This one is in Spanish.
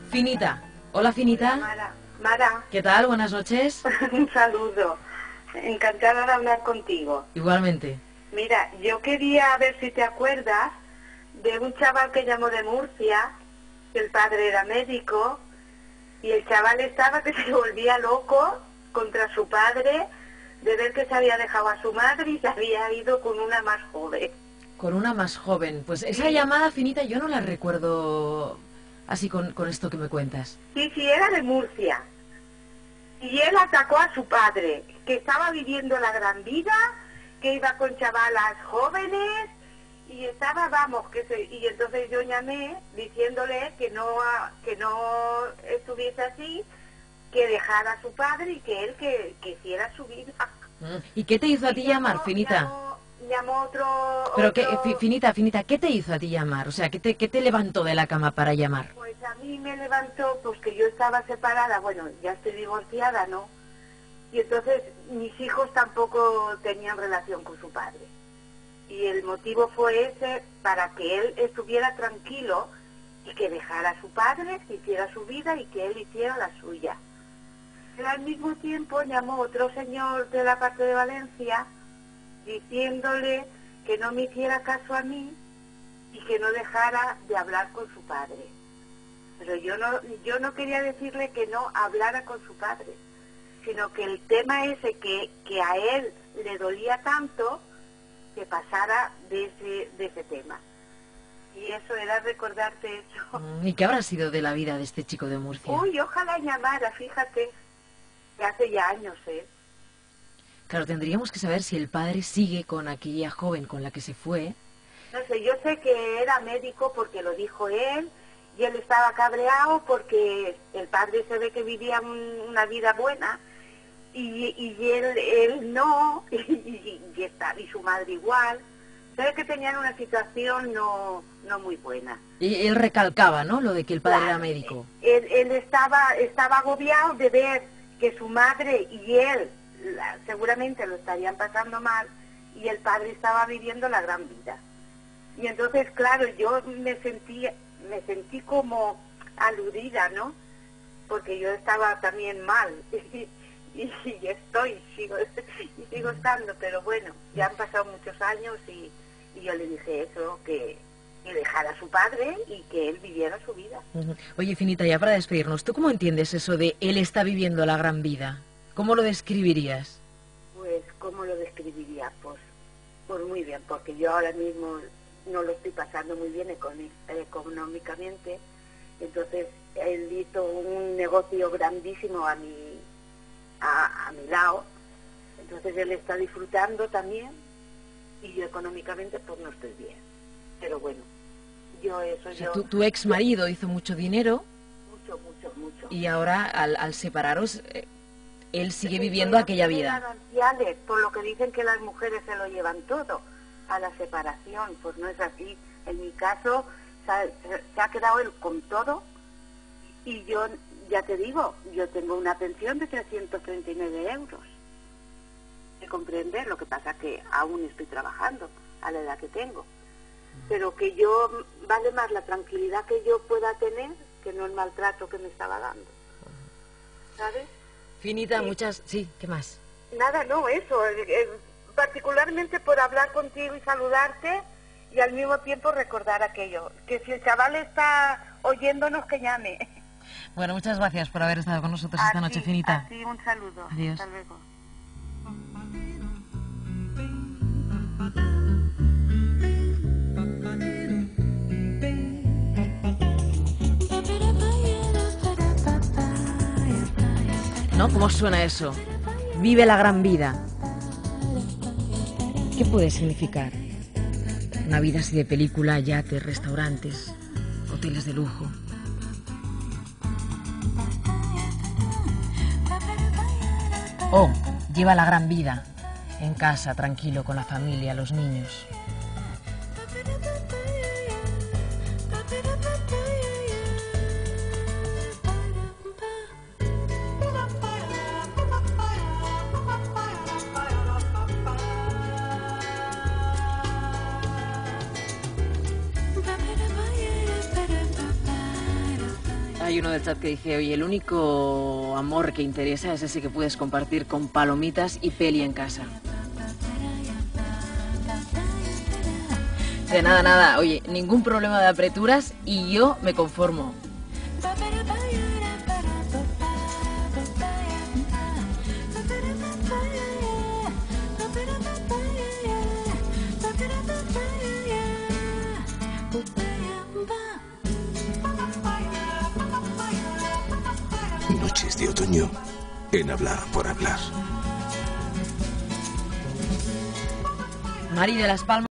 Finita. Hola, Finita. Mara. ¿Qué tal? Buenas noches. Un saludo. Encantada de hablar contigo. Igualmente. Mira, yo quería ver si te acuerdas de un chaval que llamó de Murcia, que el padre era médico, y el chaval estaba que se volvía loco contra su padre de ver que se había dejado a su madre y se había ido con una más joven. Con una más joven. Pues esa llamada, Finita, yo no la recuerdo así con esto que me cuentas. Sí, era de Murcia. Y él atacó a su padre, que estaba viviendo la gran vida, que iba con chavalas jóvenes, y estaba, y entonces yo llamé diciéndole que no estuviese así, que dejara a su padre y que él que hiciera su vida. ¿Y qué te hizo a ti llamar, Finita? Llamó otro... Pero Finita, ¿qué te hizo a ti llamar? O sea, ¿qué te levantó de la cama para llamar? Pues a mí me levantó, pues que yo estaba separada, bueno, ya estoy divorciada, ¿no? Y entonces mis hijos tampoco tenían relación con su padre. Y el motivo fue ese, para que él estuviera tranquilo y que dejara a su padre, que hiciera su vida y que él hiciera la suya. Pero al mismo tiempo llamó otro señor de la parte de Valencia diciéndole que no me hiciera caso a mí y que no dejara de hablar con su padre. Pero yo no quería decirle que no hablara con su padre, sino que el tema ese que a él le dolía tanto, que pasara de ese tema. Y eso era recordarte eso. ¿Y qué habrá sido de la vida de este chico de Murcia? Uy, ojalá llamara, fíjate, que hace ya años, ¿eh? Claro, tendríamos que saber si el padre sigue con aquella joven con la que se fue. No sé, yo sé que era médico porque lo dijo él, y él estaba cabreado porque el padre se ve que vivía una vida buena, y él no, y su madre igual. Se ve que tenían una situación no muy buena. Y él recalcaba, ¿no?, lo de que el padre era médico. Él estaba agobiado de ver que su madre y él seguramente lo estarían pasando mal, y el padre estaba viviendo la gran vida. Y entonces, claro, yo me sentí como aludida, ¿no? Porque yo estaba también mal, y sigo estando, pero bueno, ya han pasado muchos años y yo le dije eso, que dejara a su padre y que él viviera su vida. Oye, Finita, ya para despedirnos, ¿tú cómo entiendes eso de él está viviendo la gran vida? ¿Cómo lo describirías? Pues, ¿cómo lo describiría? Pues muy bien, porque yo ahora mismo no lo estoy pasando muy bien económicamente. Entonces, él hizo un negocio grandísimo a mi lado. Entonces, él está disfrutando también, y yo económicamente pues no estoy bien. Pero bueno, Tu ex marido hizo mucho dinero. Mucho. Y ahora, al separaros, él sigue viviendo aquella vida. Por lo que dicen que las mujeres se lo llevan todo a la separación, pues no es así. En mi caso se ha quedado él con todo, y yo, ya te digo, yo tengo una pensión de 339 euros. ¿Me comprendes? Lo que pasa que aún estoy trabajando a la edad que tengo, pero que yo vale más la tranquilidad que yo pueda tener que no el maltrato que me estaba dando, ¿sabes? Finita, sí, ¿qué más? Nada, no, eso, particularmente por hablar contigo y saludarte, y al mismo tiempo recordar aquello, que si el chaval está oyéndonos, que llame. Bueno, muchas gracias por haber estado con nosotros esta noche, Finita. A ti un saludo. Adiós. Hasta luego. ¿No? ¿Cómo suena eso? Vive la gran vida. ¿Qué puede significar? Una vida así de película, yates, restaurantes, hoteles de lujo. O lleva la gran vida en casa, tranquilo, con la familia, los niños. Hay uno del chat que dice, oye, el único amor que interesa es ese que puedes compartir con palomitas y peli en casa. De nada, nada. Oye, ningún problema de apreturas y yo me conformo. Noches de otoño en Hablar por Hablar. Mari de las Palmas.